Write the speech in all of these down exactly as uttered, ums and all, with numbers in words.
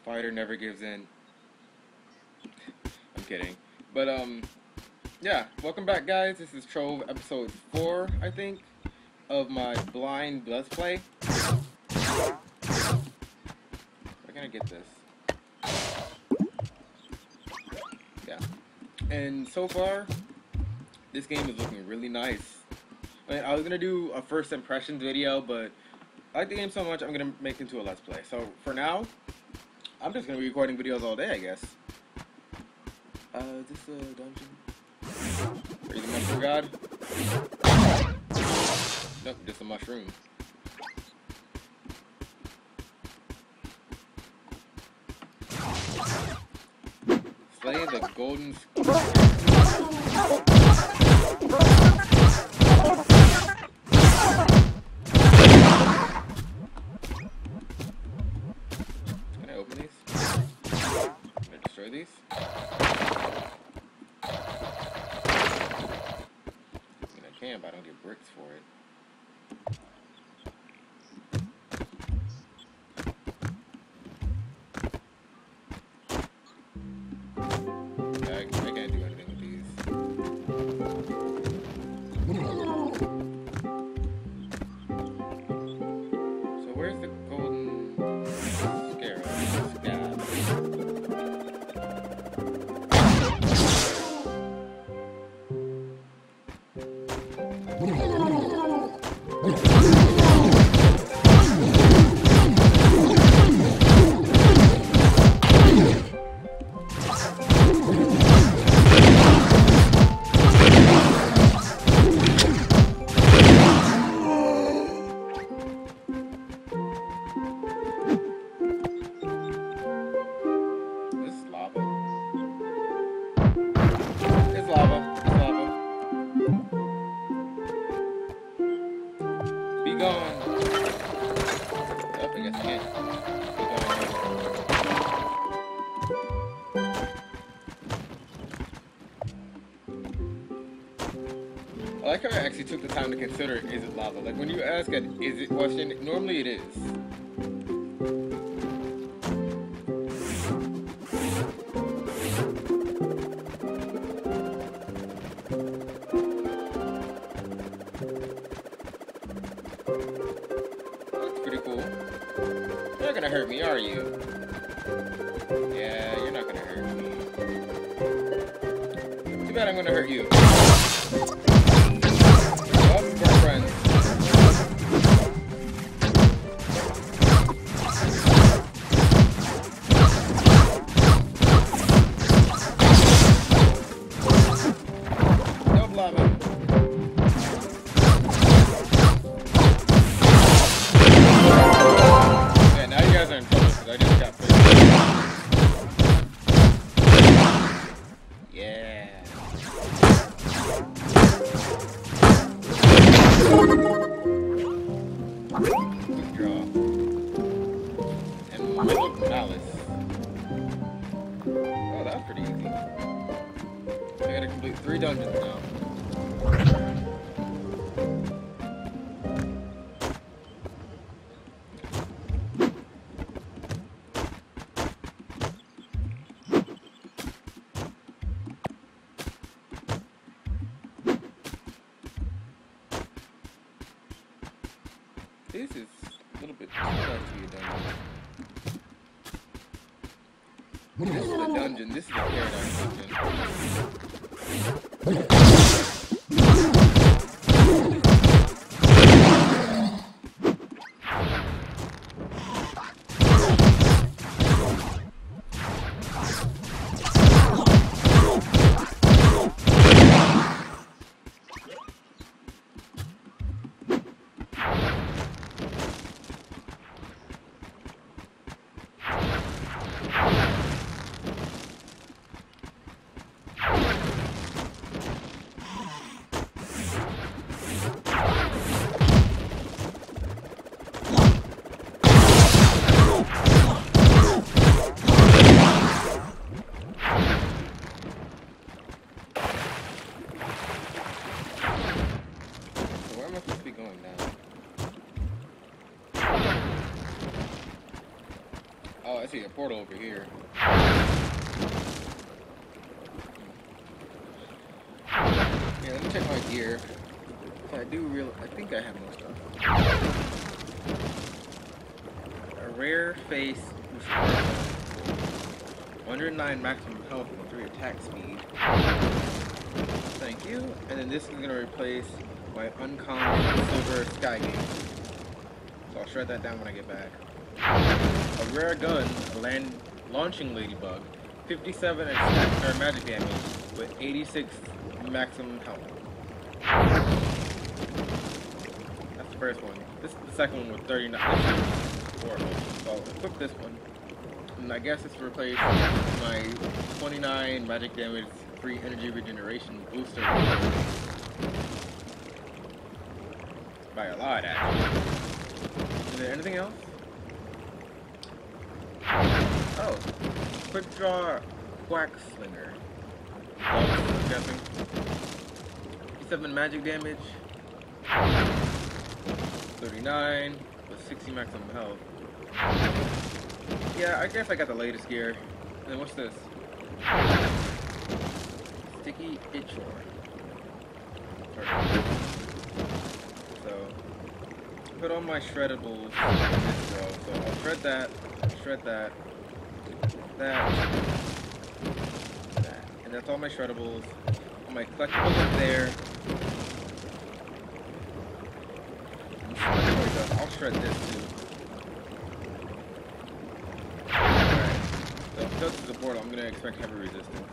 Fighter never gives in. I'm kidding. But, um, yeah. Welcome back, guys. This is Trove, episode four, I think, of my blind Let's Play. Where can I get this? Yeah. And so far, this game is looking really nice. I mean, I was gonna do a first impressions video, but I like the game so much, I'm gonna make it into a Let's Play. So, for now, I'm just gonna be recording videos all day, I guess. Uh, is this a dungeon? Are you the mushroom god? Nope, just a mushroom. Slay the golden... Can I open these? Can I destroy these? I can, but I don't get bricks for it. I, I can't do anything with these. So where's the golden scarab? Scab. Be gone. Oh, I guess I can't. Be gone. I like how I actually took the time to consider, is it lava? Like, when you ask an is it question, normally it is. Pretty cool. You're not gonna hurt me, are you? Yeah, you're not gonna hurt me. Too bad I'm gonna hurt you. Oh, we're friends. No lava. Oh, that was pretty easy. I gotta complete three dungeons now. This is a little bit too much to your dungeon. This is the dungeon. This is the paradise dungeon. Oh, I see a portal over here. Yeah, let me check my gear. I do real. I think I have more stuff. A rare face. one hundred nine maximum health and three attack speed. Thank you. And then this is gonna replace my uncommon silver sky game. So I'll shred that down when I get back. A rare gun, a land launching ladybug, fifty-seven attack or magic damage with eighty-six maximum health. That's the first one. This is the second one with thirty-nine. Horrible. So I'll equip this one. And I guess it's replaced my twenty-nine magic damage free energy regeneration booster by a lot, actually. Is there anything else? Oh, quick draw quack slinger. I'm guessing. seven magic damage. thirty-nine with sixty maximum health. Yeah, I guess I got the latest gear. And then what's this? Sticky Itchor. So, put on my shreddables in this row. So I'll shred that, shred that, that, that. And that's all my shreddables. All my collectibles up there. I'll shred this too. Alright. So if it goes to the portal, I'm gonna expect heavy resistance.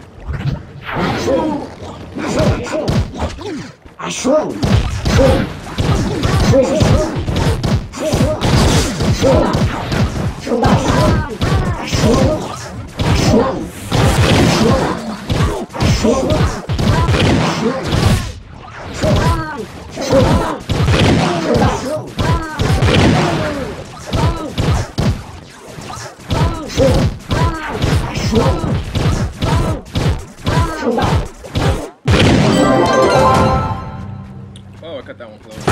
Oh, I cut that one close.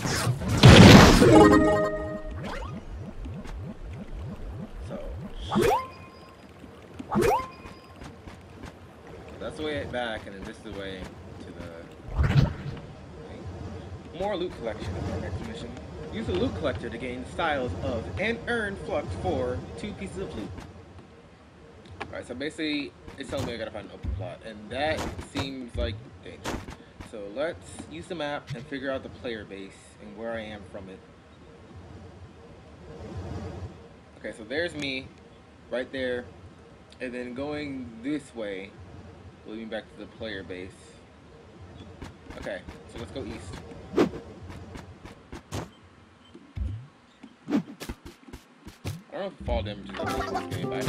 So, that's the way back, and then this is the way to the more loot collection in our next mission. Use the loot collector to gain styles of and earn flux for two pieces of loot. Alright, so basically it's telling me I gotta find an open plot, and that seems like danger. So let's use the map and figure out the player base and where I am from it. Okay, so there's me, right there, and then going this way will lead me back to the player base. Okay, so let's go east. I don't know if fall damage is okay in this game, but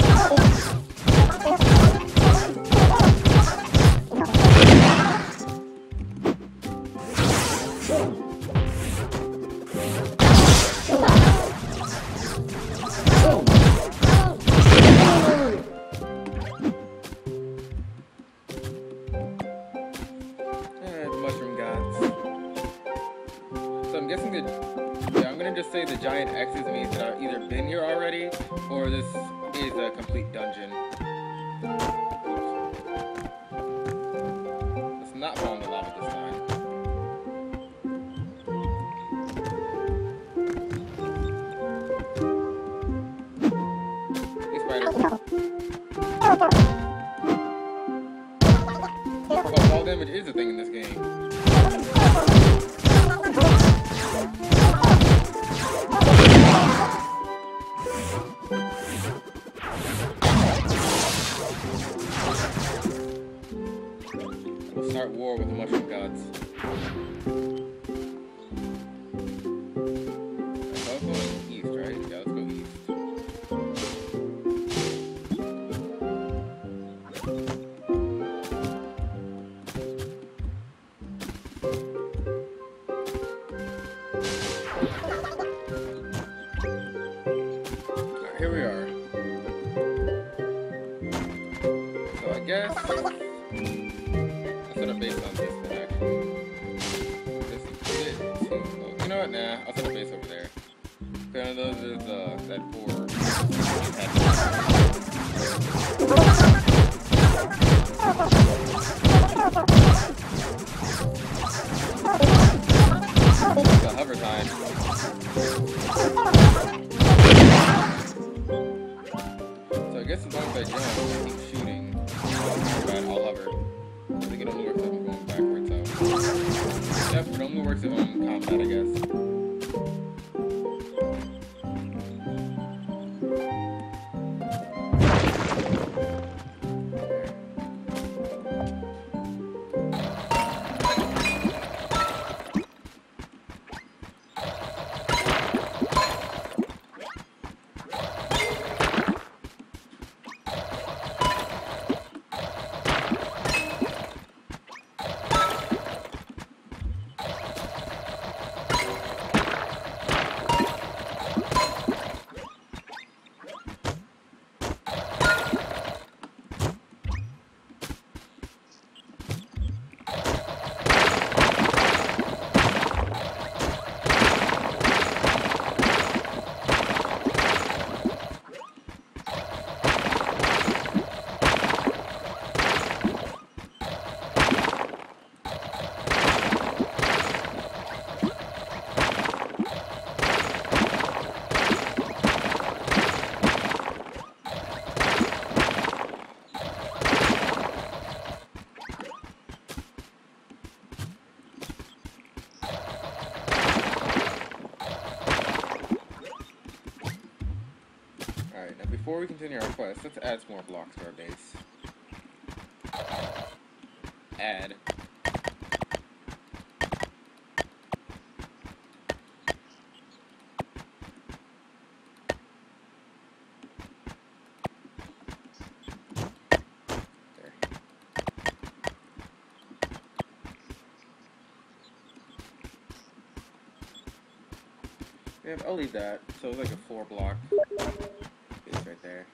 I'm guessing that, yeah, I'm gonna just say the giant X's means that I've either been here already, or this is a complete dungeon. Let's not fall in the lava this time. Hey, spider. Oh, fall damage is a thing in this game. We'll start war with the mushroom gods. So I'm going east, right? Yeah, let's go east. Alright, here we are. So I guess I'll set a base on this one actually. This is it. You know what? Nah, I'll set a base over there. Okay, those is uh that four. The hover time. So I guess as long as I jump and keep shooting, I'll, I'll hover. I think it only works if I'm going backwards, so. Yep, it only works if I'm in combat, I guess. Alright, now before we continue our quest, let's add some more blocks to our base. Add. There. Yeah, I'll leave that. So it's like a four block. Right there.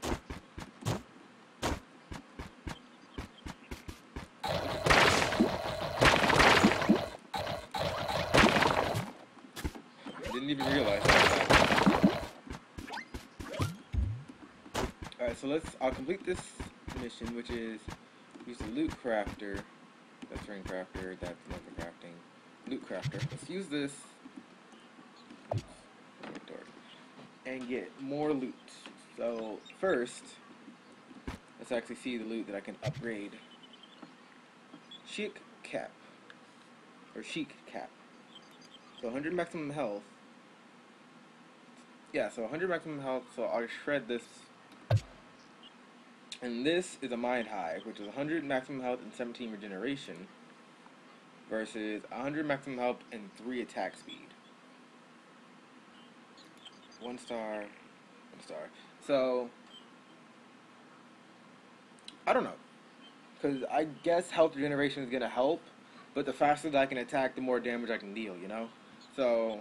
Didn't even realize that. Alright, so let's, I'll complete this mission, which is use the loot crafter. That's ring crafter, that's another crafting. Loot crafter. Let's use this. Oops, and get more loot. So, first, let's actually see the loot that I can upgrade. Chic cap. Or chic cap. So one hundred maximum health. Yeah, so one hundred maximum health, so I'll shred this. And this is a mind hive, which is one hundred maximum health and seventeen regeneration. Versus one hundred maximum health and three attack speed. One star. One star. So, I don't know, because I guess health regeneration is going to help, but the faster that I can attack, the more damage I can deal, you know? So,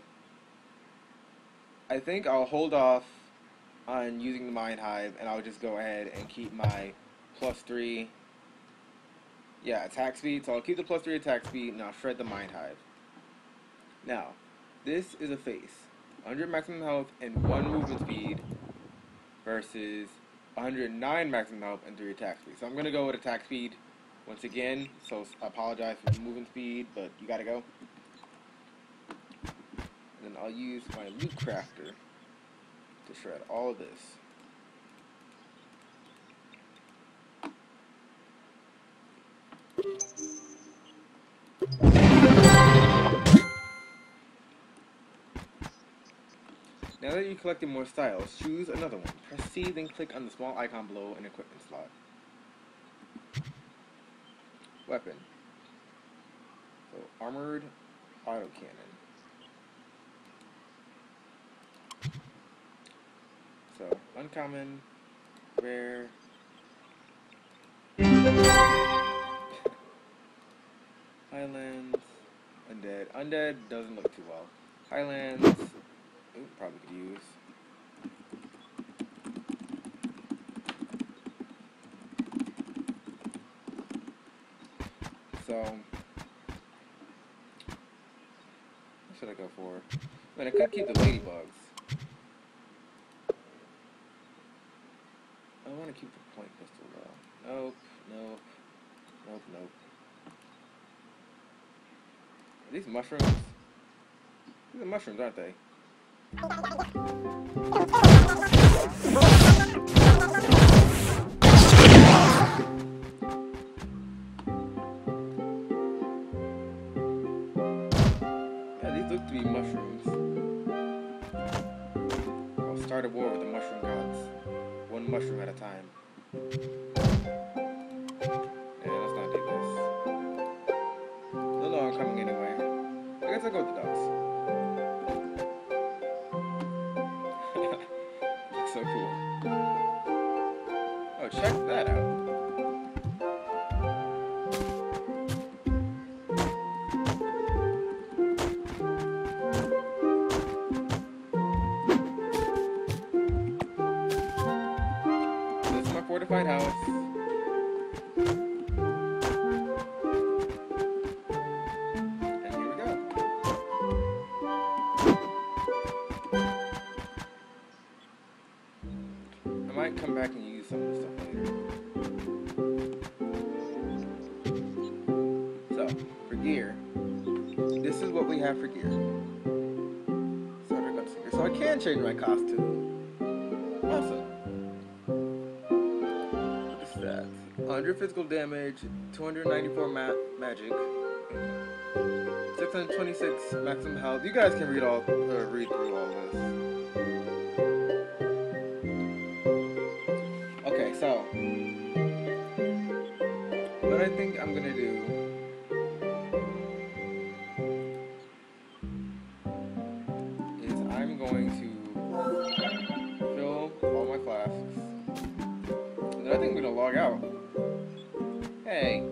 I think I'll hold off on using the Mind Hive, and I'll just go ahead and keep my plus three, yeah, attack speed. So I'll keep the plus three attack speed, and I'll shred the Mind Hive. Now, this is a face. one hundred maximum health and one movement speed, versus one hundred nine maximum health and three attack speed. So I'm going to go with attack speed once again. So I apologize for the movement speed, but you got to go. And then I'll use my loot crafter to shred all of this. Now that you've collected more styles, choose another one. Press C, then click on the small icon below an equipment slot. Weapon. So, armored autocannon. So, uncommon, rare. Highlands, undead. Undead doesn't look too well. Highlands. Ooh, probably could use. So, what should I go for? I mean, I could keep the ladybugs. to keep the point pistol though. Nope, nope, nope, nope. Are these mushrooms? These are mushrooms, aren't they? Yeah, these look to be mushrooms. I'll start a war with the mushroom gods. One mushroom at a time. Yeah, let's not do this. No, no, I'm coming anyway. I guess I'll go with the ducks. Looks so cool. Oh, check that out. This is my fortified house. And here we go. I might come back and use some of this stuff later. So, for gear, this is what we have for gear. Starter gunslinger. So I can change my costume. Awesome. What's that? one hundred physical damage, two hundred ninety-four ma magic, six hundred twenty-six maximum health. You guys can read all, uh, read through all this. Okay, so what I think I'm gonna do is I'm going to fill all my flasks, and then I think I'm gonna log out. Hey.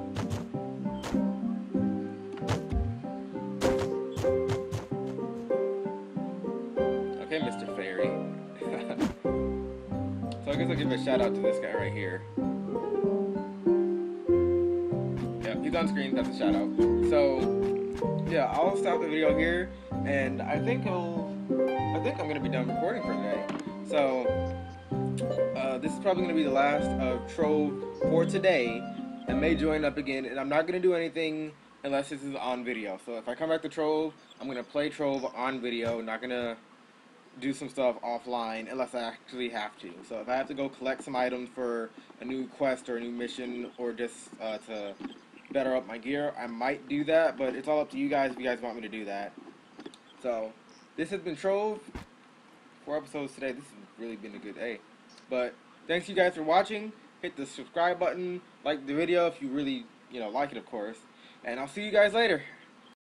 Okay, Mister Fairy. So I guess I'll give a shout out to this guy right here. Yeah, he's on screen, that's a shout out. So, yeah, I'll stop the video here, and I think I'll, I think I'm gonna be done recording for today. So, uh, this is probably gonna be the last of Trove for today. I may join up again, and I'm not gonna do anything unless this is on video. So if I come back to Trove, I'm gonna play Trove on video, not gonna do some stuff offline unless I actually have to. So if I have to go collect some items for a new quest or a new mission, or just uh, to better up my gear, I might do that, but it's all up to you guys if you guys want me to do that. So this has been Trove. Four episodes today. This has really been a good day. But thanks you guys for watching. Hit the subscribe button, like the video if you really, you know, like it, of course. And I'll see you guys later.